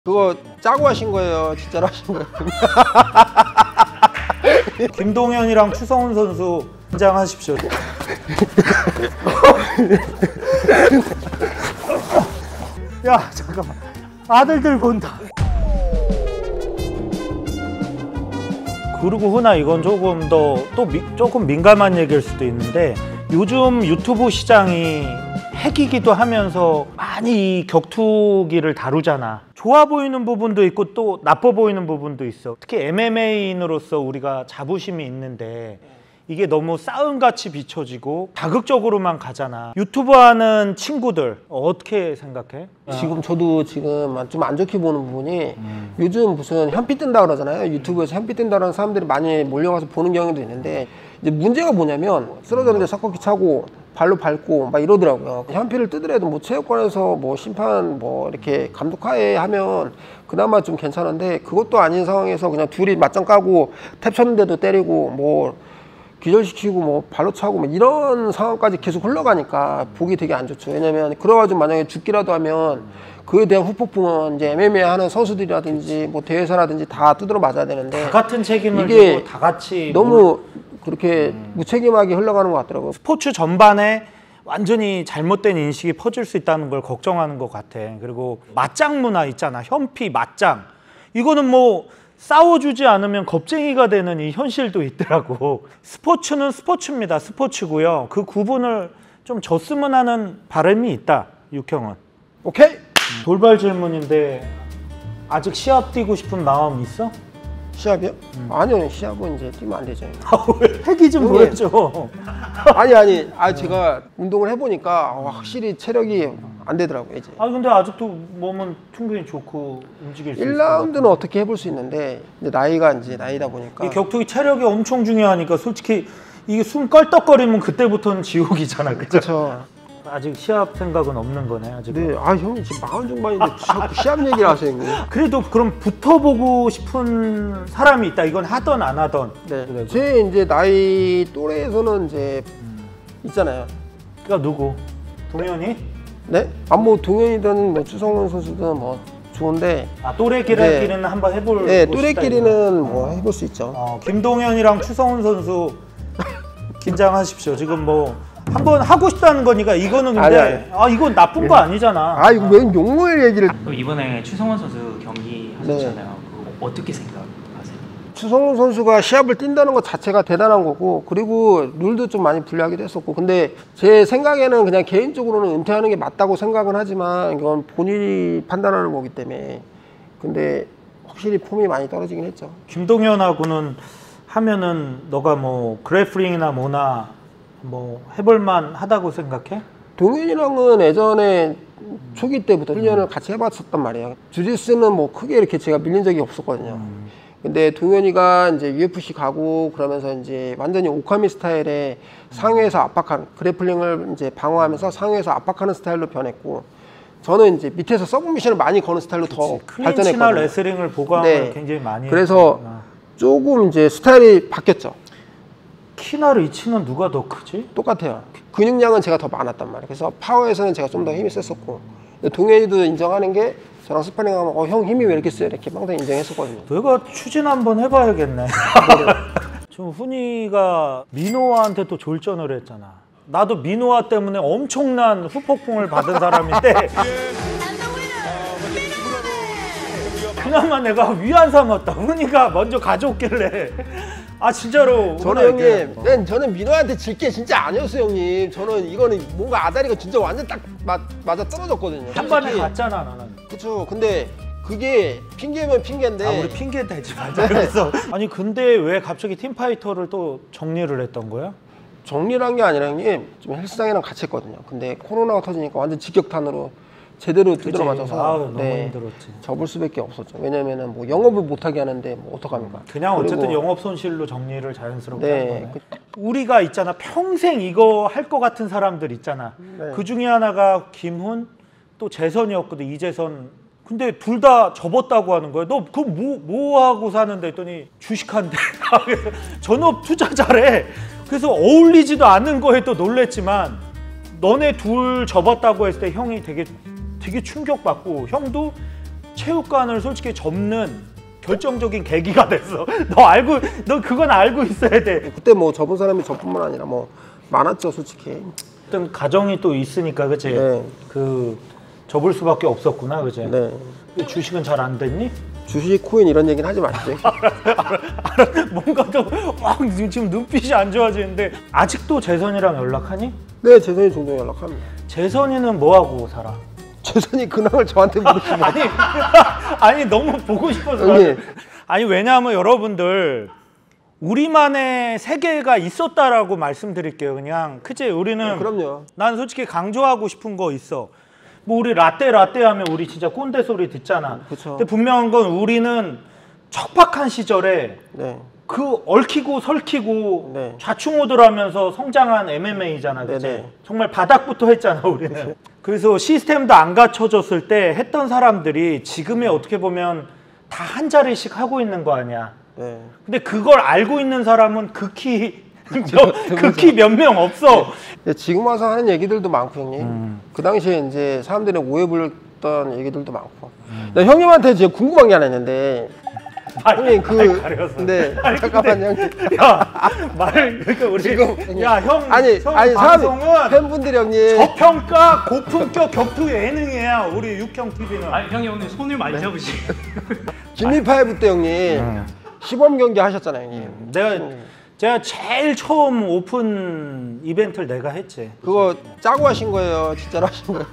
그거 짜고 하신 거예요? 진짜로 하신 거예요? 김동현이랑 추성훈 선수 긴장하십시오. 야 잠깐만, 아들들 본다. 그리고 훈아, 이건 조금 조금 민감한 얘기일 수도 있는데, 요즘 유튜브 시장이 핵이기도 하면서 많이 이 격투기를 다루잖아. 좋아 보이는 부분도 있고 또 나빠 보이는 부분도 있어. 특히 MMA인으로서 우리가 자부심이 있는데 이게 너무 싸움같이 비춰지고 자극적으로만 가잖아. 유튜브 하는 친구들 어떻게 생각해? 지금 저도 지금 좀 안 좋게 보는 부분이 요즘 무슨 현피 뜬다 그러잖아요. 유튜브에서 현피 뜬다는 사람들이 많이 몰려가서 보는 경우도 있는데, 이제 문제가 뭐냐면 쓰러졌는데 석고기 차고 발로 밟고 막 이러더라고요. 현피를 뜨더라도 뭐 체육관에서 뭐 심판 뭐 이렇게 감독하에 하면 그나마 좀 괜찮은데, 그것도 아닌 상황에서 그냥 둘이 맞짱 까고 탭 쳤는데도 때리고 뭐 기절시키고 뭐 발로 차고 뭐 이런 상황까지 계속 흘러가니까 보기 되게 안 좋죠. 왜냐면 그래가지고 만약에 죽기라도 하면 그에 대한 후폭풍은 이제 MMA 하는 선수들이라든지 뭐 대회사라든지 다 두드러 맞아야 되는데, 다 같은 책임을 이게 지고 다 같이 너무 그렇게 무책임하게 흘러가는 것 같더라고요. 스포츠 전반에 완전히 잘못된 인식이 퍼질 수 있다는 걸 걱정하는 것 같아. 그리고 맞짱 문화 있잖아. 현피, 맞짱. 이거는 뭐 싸워주지 않으면 겁쟁이가 되는 이 현실도 있더라고. 스포츠는 스포츠입니다. 스포츠고요. 그 구분을 좀 줬으면 하는 바람이 있다, 육형은. 오케이. 돌발 질문인데 아직 시합 뛰고 싶은 마음 있어? 시합이요? 아니요, 시합은 이제 뛰면 안 되죠. 핵이 좀 보여줘. 아니, 제가 운동을 해보니까 확실히 체력이 안 되더라고요, 이제. 근데 아직도 몸은 충분히 좋고 움직일 수 있을 것 같아. 1라운드는 어떻게 해볼 수 있는데, 이제 나이가 이제 나이다 보니까. 이 격투기 체력이 엄청 중요하니까 솔직히 이게 숨 껄떡거리면 그때부터는 지옥이잖아, 그죠? 그렇죠. 아직 시합 생각은 없는 거네, 아직. 네, 형님 지금 40 중반인데 자꾸 시합 얘기를 하세요, 형님. 그래도 그럼 붙어보고 싶은 사람이 있다. 이건 하던 안 하던. 네. 그래도. 제 이제 나이 또래에서는 이제 있잖아요. 그러니까 누구? 동현이? 네? 뭐 동현이든 뭐 추성훈 선수든 뭐 좋은데. 또래끼리는 한번 해볼. 네, 또래끼리는 뭐 해볼 수 있죠. 김동현이랑 추성훈 선수 긴장하십시오. 지금 뭐 한번 하고 싶다는 거니까. 이거는 근데 이건 나쁜 거 아니잖아. 이거 왜 용어의 얘기를. 그럼 이번에 추성훈 선수 경기 하셨잖아요. 그거 어떻게 생각하세요? 추성훈 선수가 시합을 뛴다는 것 자체가 대단한 거고, 그리고 룰도 좀 많이 불리하기도 했었고, 근데 제 생각에는 그냥 개인적으로는 은퇴하는 게 맞다고 생각은 하지만 이건 본인이 판단하는 거기 때문에. 근데 확실히 폼이 많이 떨어지긴 했죠. 김동현하고는 하면은 너가 뭐 그래플링이나 뭐나 뭐 해볼만 하다고 생각해? 동현이랑은 예전에 초기 때부터 1년을 같이 해봤었단 말이에요. 주짓수는 뭐 크게 이렇게 제가 밀린 적이 없었거든요. 근데 동현이가 이제 UFC 가고 그러면서 이제 완전히 오카미 스타일의 상위에서 압박하는, 그래플링을 이제 방어하면서 상위에서 압박하는 스타일로 변했고, 저는 이제 밑에서 서브미션을 많이 거는 스타일로 더 클린치나 발전했거든요. 레슬링을 보강을 굉장히 많이 그래서 했구나. 조금 이제 스타일이 바뀌었죠. 키나 리치는 누가 더 크지? 똑같아요. 근육량은 제가 더 많았단 말이에요. 그래서 파워에서는 제가 좀 더 힘이 셌었고, 동현이도 인정하는 게 저랑 스파링하면 형 힘이 왜 이렇게 세? 이렇게 항상 인정했었거든요. 내가 추진 한번 해봐야겠네. 지금 훈이가 민호아한테 또 졸전을 했잖아. 나도 민호아 때문에 엄청난 후폭풍을 받은 사람인데 그나마 내가 위안 삼았다. 훈이가 먼저 가져왔길래. 진짜로. 저는 저는 민호한테 질 게 진짜 아니었어요, 형님. 저는 이거는 뭔가 아다리가 진짜 완전 딱 맞아 떨어졌거든요. 한 번에 갔잖아, 나는. 그쵸. 근데 그게 핑계면 핑계인데. 우리 핑계 대지 말자. 그래서 근데 왜 갑자기 팀파이터를 또 정리를 했던 거야? 정리를 한 게 아니라 형님, 좀 헬스장이랑 같이 했거든요. 근데 코로나가 터지니까 완전 직격탄으로 제대로 두드려 맞아서 너무 힘들었지. 접을 수밖에 없었죠. 왜냐면은 뭐 영업을 못하게 하는데 뭐 어떡합니까? 그냥 어쨌든 영업 손실로 정리를 자연스럽게 한 거네. 그, 우리가 있잖아, 평생 이거 할 것 같은 사람들 있잖아. 그 중에 하나가 김훈, 또 재선이었거든, 이재선. 근데 둘 다 접었다고 하는 거야. 너 그거 뭐 하고 사는데 했더니 주식한대. 전업 투자자래. 그래서 어울리지도 않는 거에 또 놀랬지만, 너네 둘 접었다고 했을 때 형이 되게 충격받고, 형도 체육관을 솔직히 접는 결정적인 계기가 됐어. 너 그건 알고 있어야 돼. 그때 뭐 접은 사람이 저뿐만 아니라 뭐 많았죠, 솔직히. 어떤 가정이 또 있으니까 그치? 네. 그 접을 수밖에 없었구나, 그치? 네. 주식은 잘 안 됐니? 주식, 코인 이런 얘기는 하지 마시죠. 뭔가 또 지금 눈빛이 안 좋아지는데 아직도 재선이랑 연락하니? 네, 재선이 종종 연락합니다. 재선이는 뭐 하고 살아? 재선이 근황을 저한테 물으시면 아니 너무 보고 싶어서. 형님. 아니 왜냐하면 여러분들 우리만의 세계가 있었다라고 말씀드릴게요. 그냥 그치? 우리는 그럼요. 난 솔직히 강조하고 싶은 거 있어. 뭐 우리 라떼 하면 우리 진짜 꼰대 소리 듣잖아. 그쵸. 근데 분명한 건 우리는 척박한 시절에 네. 그 얽히고 설키고 네. 좌충우돌하면서 성장한 MMA잖아, 그치? 네네. 정말 바닥부터 했잖아, 우리는. 그래서 시스템도 안 갖춰졌을 때 했던 사람들이 지금에 어떻게 보면 다 한 자리씩 하고 있는 거 아니야. 네. 근데 그걸 알고 있는 사람은 극히 몇 명 없어. 네. 지금 와서 하는 얘기들도 많고 형님. 그 당시에 이제 사람들이 오해 불렸던 얘기들도 많고. 나 형님한테 제가 궁금한 게 하나 있는데. 형님 가려서. 네. 잠깐만요. 형님. 야, 말을 그러니까 우리 지금 야, 형 아니 방송은 팬분들이 형님. 저평가 고품격 격투 예능이야. 우리 육형 TV는. 아니 형이 오늘 손을 많이 잡으시. 김미파이브 때 형님 시범 경기 하셨잖아요, 형님. 제가 제일 처음 오픈 이벤트를 내가 했지. 그거 짜고 하신 거예요? 진짜로 하신 거예요?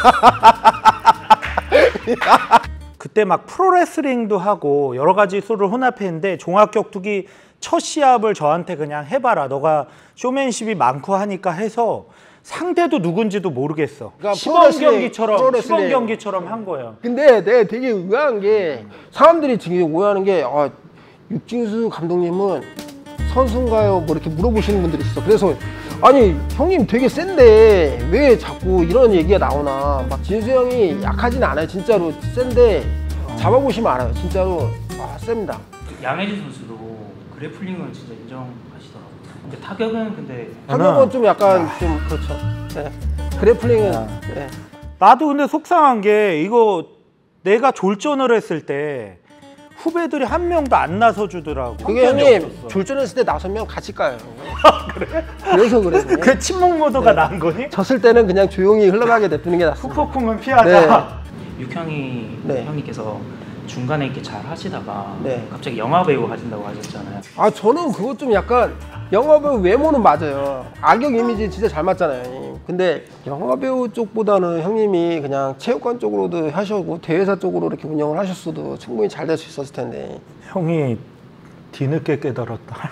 그때 막 프로레슬링도 하고 여러 가지 수를 혼합했는데 종합격투기 첫 시합을 저한테 그냥 해봐라. 너가 쇼맨십이 많고 하니까 해서 상대도 누군지도 모르겠어. 그러니까 시범 경기처럼 한 거예요. 근데 내가 되게 의아한 게 사람들이 지금 오해하는 게 육진수 감독님은 선수인가요? 뭐 이렇게 물어보시는 분들이 있어. 그래서 아니 형님 되게 센데 왜 자꾸 이런 얘기가 나오나. 막 진수 형이 약하진 않아요. 진짜로 센데 잡아보시면 알아요. 진짜로 셉니다. 양혜진 선수도 그래플링은 진짜 인정하시더라고요. 근데 타격은 근데 타격은 좀 약간 좀 그렇죠. 네. 그래플링은 네. 나도 근데 속상한 게 이거 내가 졸전을 했을 때 후배들이 한 명도 안 나서 주더라고. 그게 형님 졸전했을 때 나서면 같이 까요. 그래? 그래서 그래. 그 침묵 모드가 난 거니? 졌을 때는 그냥 조용히 흘러가게 냅두는 게 낫습니다. 후폭풍은 피하자. 육형이 네. 형님께서 중간에 이렇게 잘 하시다가 네. 갑자기 영화 배우 하신다고 하셨잖아요. 저는 그것 좀 약간 영화배우 외모는 맞아요. 악역 이미지 진짜 잘 맞잖아요. 형님. 근데 영화배우 쪽보다는 형님이 그냥 체육관 쪽으로도 하셨고 대회사 쪽으로 이렇게 운영을 하셨어도 충분히 잘 될 수 있었을 텐데. 형이 뒤늦게 깨달았다.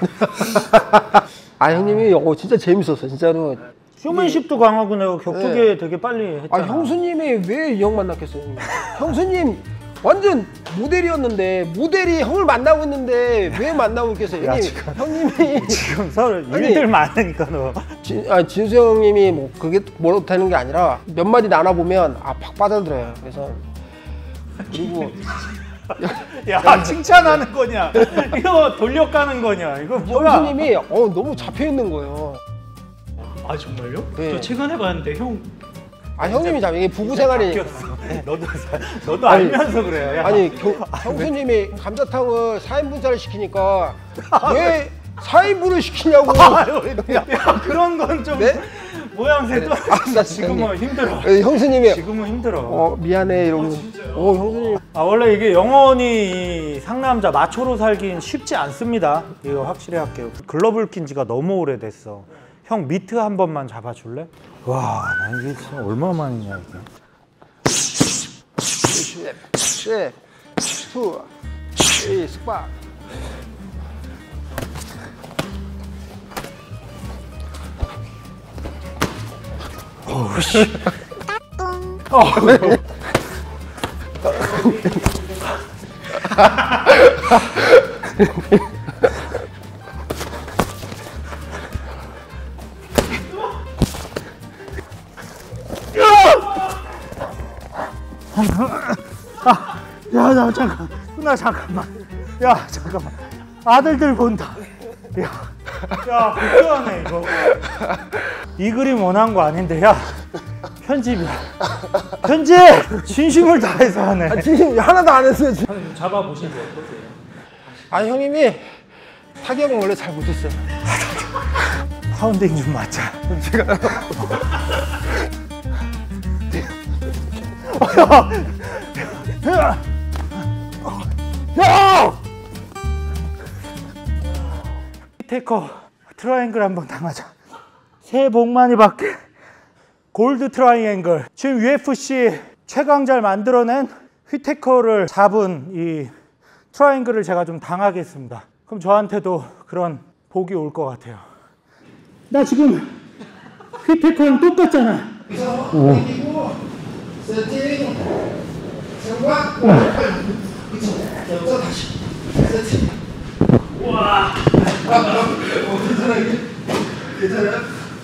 형님이 진짜 재밌었어 진짜로. 쇼맨십도 강하고 내가 격투기에 되게 빨리 했잖아. 형수님이 왜 이 형 만났겠어요? 형수님 완전 모델이었는데 모델이 형을 만나고 있는데 왜 만나고 있겠어요? 형님이 지금 서로 일들 많으니까 너. 진수 형님이 뭐 그게 뭐라고 되는 게 아니라 몇 마디 나눠보면 팍 빠져들어요. 그래서 그리고 야 칭찬하는 거냐? 이거 돌려가는 거냐? 이거 뭐야? 형수님이 너무 잡혀 있는 거예요. 아 정말요? 네. 저 최근에 봤는데 형. 형님이 이게 부부 생활이. 너도 알면서 그래. 야. 형수님이 감자탕을 4인분짜리 시키니까 왜 4인분을 시키냐고. 야, 그런 건 좀 네? 모양새 또. 나 지금은 힘들어. 형수님이 지금은 힘들어. 미안해 이러고. 형수님. 원래 이게 영원히 이 상남자 마초로 살긴 쉽지 않습니다. 이거 확실히 할게요. 글러블 낀 지가 너무 오래됐어. 형 미트 한 번만 잡아줄래? 와, 나 이게 진짜 얼마 만이냐 이게. 쉐, 투, 스파. 어우씨. 야, 나 잠깐만. 야, 잠깐만. 아들들 본다. 야, 불편하네 이거. 이 그림 원한 거 아닌데, 야. 편집이야. 편집! 진심을 다해서 하네. 아, 지금 하나도 안 했어요 지금. 형님 잡아 보시고 어떠세요? 아 형님이 타격은 원래 잘 못했어요. 파운딩 좀 맞자. 제가 테이커 트라이앵글 한번 당하자. 새해 복 많이 받게. 골드 트라이앵글. 지금 UFC 최강자를 만들어낸 휘테커를 잡은 이 트라이앵글을 제가 좀 당하겠습니다. 그럼 저한테도 그런 복이 올 것 같아요. 나 지금 휘테커랑 똑같잖아. 세팅 정박 그쵸 옆서 다시 세팅 와 괜찮아요?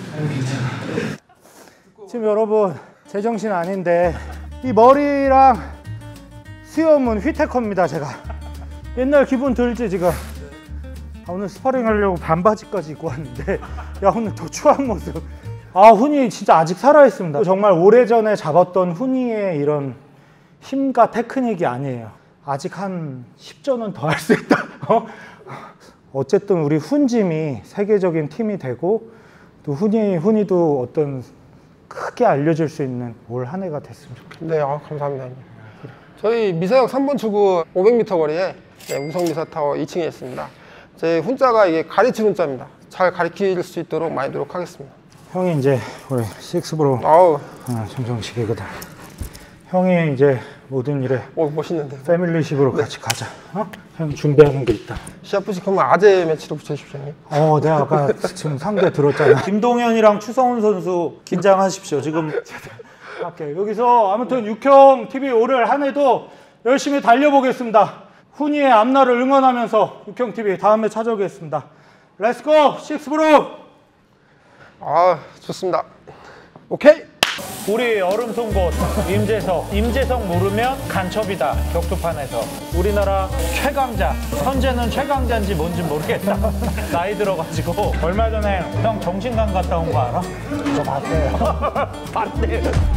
지금 여러분 제정신 아닌데 이 머리랑 수염은 휘테커입니다. 제가 옛날 기분 들지 지금. 아, 오늘 스파링 하려고 반바지까지 입고 왔는데 야 오늘 더 추한 모습. 아 훈이 진짜 아직 살아있습니다. 정말 오래전에 잡았던 훈이의 이런 힘과 테크닉이 아니에요. 아직 한 10전은 더 할 수 있다. 어쨌든 우리 훈짐이 세계적인 팀이 되고 또 훈이도 어떤 크게 알려질 수 있는 올 한 해가 됐으면 좋겠습니다. 네, 감사합니다. 저희 미사역 3번 출구 500m 거리에 우성미사타워 2층에 있습니다. 제 훈자가 이게 가르치는 훈자입니다. 잘 가르칠 수 있도록 많이 노력하겠습니다. 형이 이제 우리 식스브로 아우, 정정식이거든. 형이 이제 모든 일에 멋있는데. 패밀리십으로 같이 가자. 형 준비하는 게 있다. 시합부식 하면 아재 매치로 붙여주십시오. 형님. 내가 아까 지금 상대 들었잖아. 김동현이랑 추성훈 선수 긴장하십시오. 지금 할게요. 여기서 아무튼 육형 TV 올 한 해도 열심히 달려보겠습니다. 훈이의 앞날을 응원하면서 육형 TV 다음에 찾아오겠습니다. 렛츠고 식스브로. 좋습니다. 오케이. 우리 얼음 송곳 임재성 모르면 간첩이다. 격투판에서 우리나라 최강자. 현재는 최강자인지 뭔지 모르겠다. 나이 들어가지고 얼마 전에 형 정신강 갔다 온 거 알아? 저 봤대요. 봤대요.